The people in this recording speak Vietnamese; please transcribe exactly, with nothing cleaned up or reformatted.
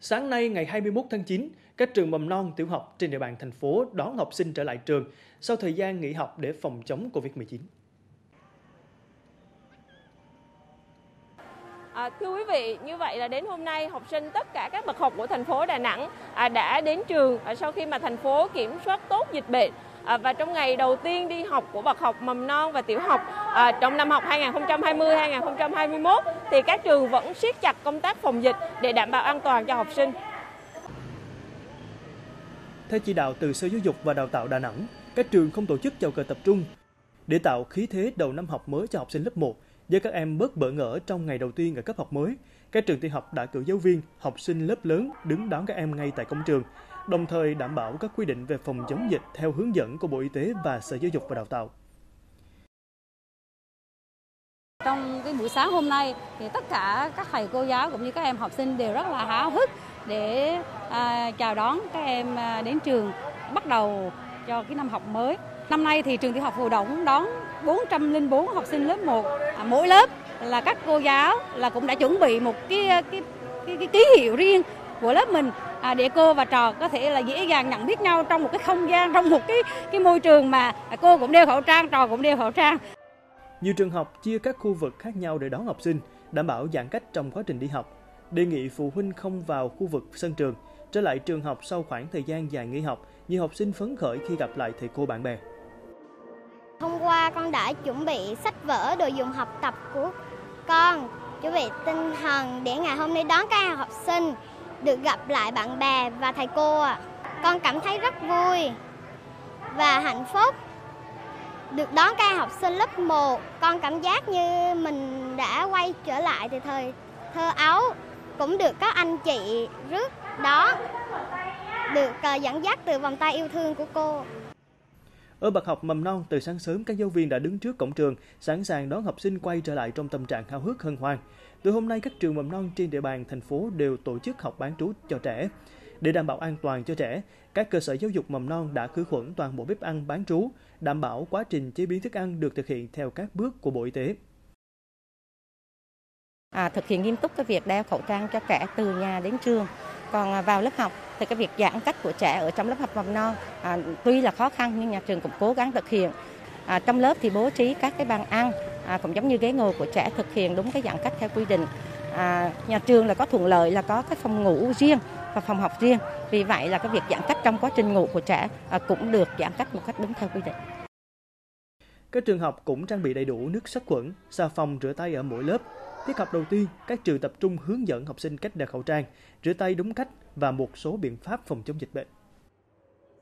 Sáng nay ngày hai mươi mốt tháng chín, các trường mầm non tiểu học trên địa bàn thành phố đón học sinh trở lại trường sau thời gian nghỉ học để phòng chống Covid mười chín. À, thưa quý vị, như vậy là đến hôm nay học sinh tất cả các bậc học của thành phố Đà Nẵng à, đã đến trường à, sau khi mà thành phố kiểm soát tốt dịch bệnh. À, và trong ngày đầu tiên đi học của bậc học mầm non và tiểu học à, trong năm học hai nghìn không trăm hai mươi hai nghìn không trăm hai mươi mốt thì các trường vẫn siết chặt công tác phòng dịch để đảm bảo an toàn cho học sinh. Theo chỉ đạo từ Sở Giáo dục và Đào tạo Đà Nẵng, các trường không tổ chức chào cờ tập trung để tạo khí thế đầu năm học mới cho học sinh lớp một. Để các em bớt bỡ ngỡ trong ngày đầu tiên ở cấp học mới, các trường tiểu học đã cử giáo viên, học sinh lớp lớn đứng đón các em ngay tại cổng trường, đồng thời đảm bảo các quy định về phòng chống dịch theo hướng dẫn của Bộ Y tế và Sở Giáo dục và Đào tạo. Trong cái buổi sáng hôm nay thì tất cả các thầy cô giáo cũng như các em học sinh đều rất là háo hức để à, chào đón các em đến trường bắt đầu cho cái năm học mới. Năm nay thì trường tiểu học Phù Đổng đón bốn trăm lẻ bốn học sinh lớp một, à, mỗi lớp là các cô giáo là cũng đã chuẩn bị một cái cái cái, cái ký hiệu riêng của lớp mình à, để cô và trò có thể là dễ dàng nhận biết nhau trong một cái không gian, trong một cái cái môi trường mà cô cũng đeo khẩu trang, trò cũng đeo khẩu trang. Nhiều trường học chia các khu vực khác nhau để đón học sinh, đảm bảo giãn cách trong quá trình đi học. Đề nghị phụ huynh không vào khu vực sân trường. Trở lại trường học sau khoảng thời gian dài nghỉ học, nhiều học sinh phấn khởi khi gặp lại thầy cô bạn bè. Hôm qua con đã chuẩn bị sách vở, đồ dùng học tập của con, chuẩn bị tinh thần để ngày hôm nay đón các em học sinh được gặp lại bạn bè và thầy cô. Con cảm thấy rất vui và hạnh phúc được đón các em học sinh lớp một. Con cảm giác như mình đã quay trở lại từ thời thơ ấu, cũng được các anh chị trước đó được dẫn dắt từ vòng tay yêu thương của cô. Ở bậc học mầm non, từ sáng sớm các giáo viên đã đứng trước cổng trường, sẵn sàng đón học sinh quay trở lại trong tâm trạng háo hức hân hoan. Từ hôm nay, các trường mầm non trên địa bàn thành phố đều tổ chức học bán trú cho trẻ. Để đảm bảo an toàn cho trẻ, các cơ sở giáo dục mầm non đã khử khuẩn toàn bộ bếp ăn bán trú, đảm bảo quá trình chế biến thức ăn được thực hiện theo các bước của Bộ Y tế. À, thực hiện nghiêm túc cái việc đeo khẩu trang cho trẻ từ nhà đến trường. Còn vào lớp học thì cái việc giãn cách của trẻ ở trong lớp học mầm non à, tuy là khó khăn nhưng nhà trường cũng cố gắng thực hiện. À, trong lớp thì bố trí các cái bàn ăn à, cũng giống như ghế ngồi của trẻ, thực hiện đúng cái giãn cách theo quy định. À, nhà trường là có thuận lợi là có cái phòng ngủ riêng và phòng học riêng. Vì vậy là cái việc giãn cách trong quá trình ngủ của trẻ à, cũng được giãn cách một cách đúng theo quy định. Các trường học cũng trang bị đầy đủ nước sát khuẩn, xà phòng rửa tay ở mỗi lớp. Tiết học đầu tiên, các trường tập trung hướng dẫn học sinh cách đeo khẩu trang, rửa tay đúng cách và một số biện pháp phòng chống dịch bệnh.